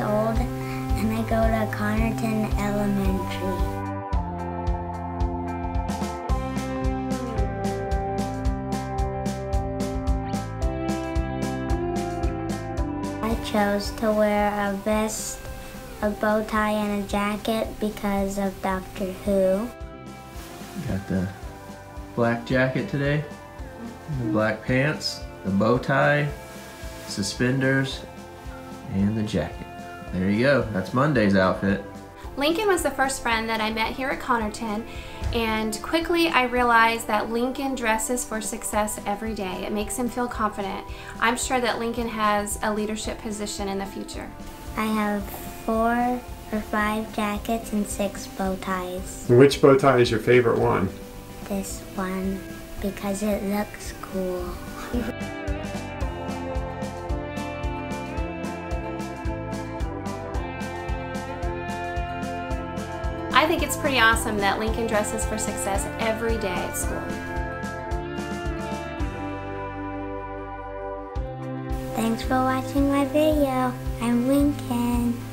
years old, and I go to Connerton Elementary. I chose to wear a vest, a bow tie, and a jacket because of Doctor Who. Got the black jacket today, the black pants, the bow tie, suspenders, and the jacket. There you go. That's Monday's outfit. Lincoln was the first friend that I met here at Connerton, and quickly I realized that Lincoln dresses for success every day. It makes him feel confident. I'm sure that Lincoln has a leadership position in the future. I have 4 or 5 jackets and 6 bow ties. Which bow tie is your favorite one? This one, because it looks cool. I think it's pretty awesome that Lincoln dresses for success every day at school. Thanks for watching my video. I'm Lincoln.